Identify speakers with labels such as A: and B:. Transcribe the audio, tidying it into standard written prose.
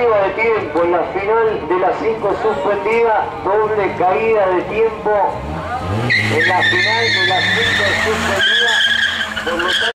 A: caída de tiempo en la final de las 5 suspendida, doble caída de tiempo en la final de las 5 suspendida. Por lo tanto,